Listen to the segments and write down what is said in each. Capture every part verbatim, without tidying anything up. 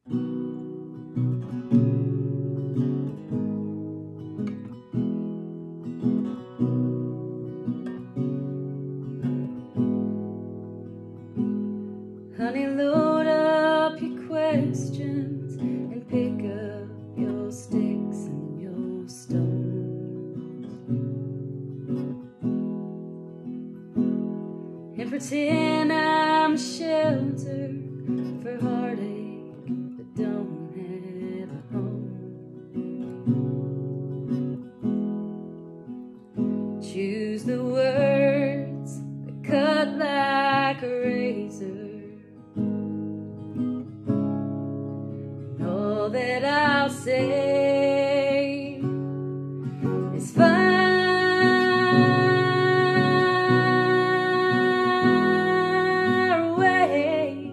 Honey, load up your questions and pick up your sticks and your stones, and pretend I'm shelter for heartache that don't have a home. Choose the words that cut like a razor, all that I'll say is far away.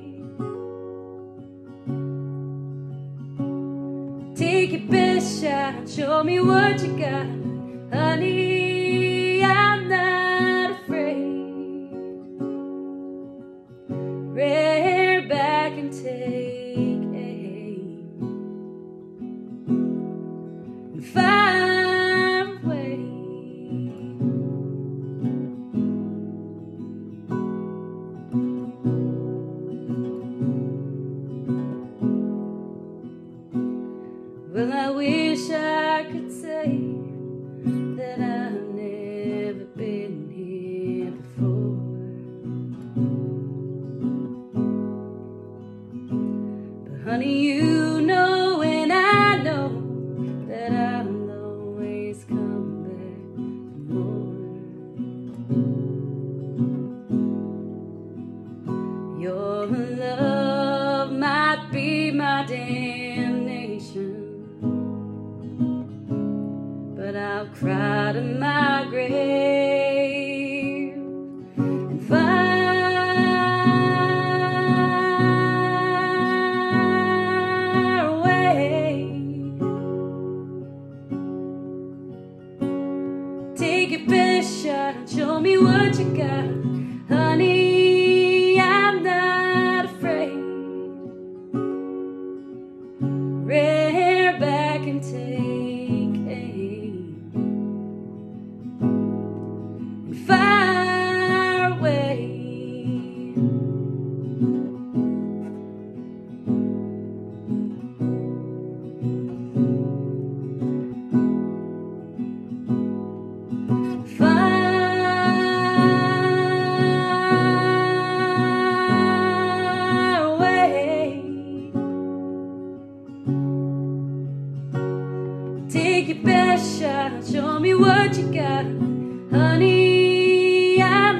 Take your best shot, show me what you got, honey, I'm not afraid. Rear back and take far away. Well, I wish I could say that I've never been here before, but honey, you know and I know that I'll always come back for more. Your love might be my damnation, but I'll cry to my grave and far away. Take your best shot, show me what you got, honey, I'm not afraid. Rear back and take aim and far away. Take your best shot, show me what you got, honey, I